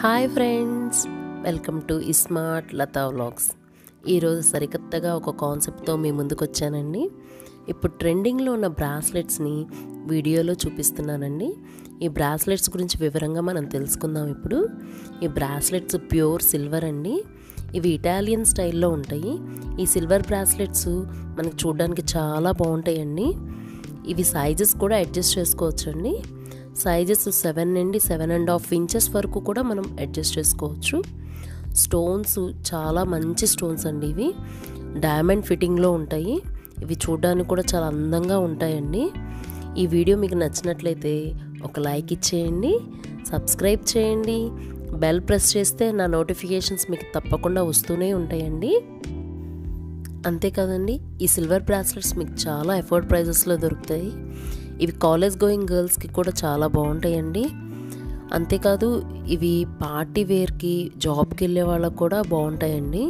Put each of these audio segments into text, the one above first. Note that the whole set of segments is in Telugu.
Hi friends, welcome to smart Latha vlogs. ఈరోజు సరికొత్తగా ఒక కాన్సెప్ట్తో మీ ముందుకు వచ్చానండి. ఇప్పుడు ట్రెండింగ్లో ఉన్న బ్రాస్లెట్స్ని వీడియోలో చూపిస్తున్నానండి. ఈ బ్రాస్లెట్స్ గురించి వివరంగా మనం తెలుసుకుందాం. ఇప్పుడు ఈ బ్రాస్లెట్స్ ప్యూర్ సిల్వర్ అండి. ఇవి ఇటాలియన్ స్టైల్లో ఉంటాయి. ఈ సిల్వర్ బ్రాస్లెట్స్ మనకు చూడడానికి చాలా బాగుంటాయండి. ఇవి సైజెస్ కూడా అడ్జస్ట్ చేసుకోవచ్చండి. సైజెస్ 7 నుండి 7.5 ఇంచెస్ వరకు కూడా మనం అడ్జస్ట్ చేసుకోవచ్చు. స్టోన్స్ చాలా మంచి స్టోన్స్ అండి. ఇవి డైమండ్ ఫిట్టింగ్లో ఉంటాయి. ఇవి చూడడానికి కూడా చాలా అందంగా ఉంటాయండి. ఈ వీడియో మీకు నచ్చినట్లయితే ఒక లైక్ ఇచ్చేయండి, సబ్స్క్రైబ్ చేయండి, బెల్ ప్రెస్ చేస్తే నా నోటిఫికేషన్స్ మీకు తప్పకుండా వస్తూనే ఉంటాయండి. అంతేకాదండి, ఈ సిల్వర్ బ్రాస్లెట్స్ మీకు చాలా అఫోర్డ్ ప్రైజెస్లో దొరుకుతాయి. ఇవి కాలేజ్ గోయింగ్ గర్ల్స్కి కూడా చాలా బాగుంటాయండి. అంతేకాదు, ఇవి పార్టీ వేర్కి, జాబ్కి వెళ్ళే వాళ్ళకు కూడా బాగుంటాయండి.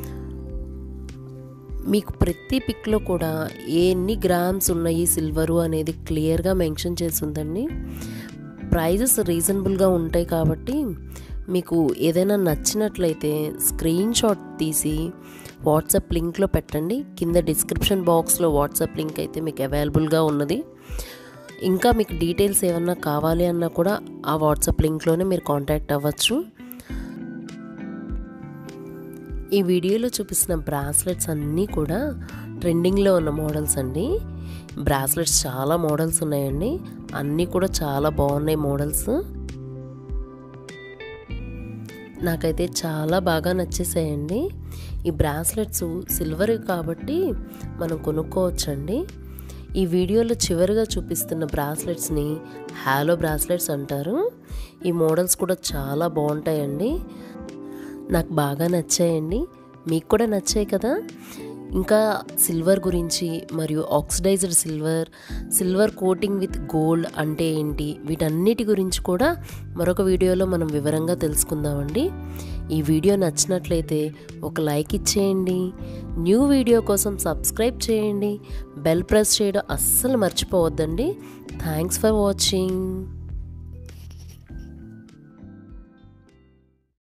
మీకు ప్రతి పిక్లో కూడా ఎన్ని గ్రామ్స్ ఉన్నాయి సిల్వరు అనేది క్లియర్గా మెన్షన్ చేసి ఉందండి. ప్రైజెస్ రీజనబుల్గా ఉంటాయి కాబట్టి మీకు ఏదైనా నచ్చినట్లయితే స్క్రీన్ షాట్ తీసి వాట్సాప్ లింక్లో పెట్టండి. కింద డిస్క్రిప్షన్ బాక్స్లో వాట్సాప్ లింక్ అయితే మీకు అవైలబుల్గా ఉన్నది. ఇంకా మీకు డీటెయిల్స్ ఏమన్నా కావాలి అన్నా కూడా ఆ వాట్సాప్ లింక్లోనే మీరు కాంటాక్ట్ అవ్వచ్చు. ఈ వీడియోలో చూపిస్తున్న బ్రాస్లెట్స్ అన్నీ కూడా ట్రెండింగ్లో ఉన్న మోడల్స్ అండి. బ్రాస్లెట్స్ చాలా మోడల్స్ ఉన్నాయండి. అన్నీ కూడా చాలా బాగున్నాయి మోడల్స్. నాకైతే చాలా బాగా నచ్చేసాయండి. ఈ బ్రాస్లెట్స్ సిల్వర్ కాబట్టి మనం కొనుక్కోవచ్చండి. ఈ వీడియోలో చివరిగా చూపిస్తున్న బ్రాస్లెట్స్ని హాలో బ్రాస్లెట్స్ అంటారు. ఈ మోడల్స్ కూడా చాలా బాగుంటాయండి. నాకు బాగా నచ్చాయండి. మీకు కూడా నచ్చాయి కదా. ఇంకా సిల్వర్ గురించి మరియు oxidized silver coating with gold అంటే ఏంటి, వీటన్నిటి గురించి కూడా మరొక వీడియోలో మనం వివరంగా తెలుసుకుందామండి. ఈ వీడియో నచ్చినట్లయితే ఒక లైక్ ఇచ్చేయండి. న్యూ వీడియో కోసం సబ్స్క్రైబ్ చేయండి. బెల్ ప్రెస్ చేయడం అస్సలు మర్చిపోవద్దండి. Thanks for watching.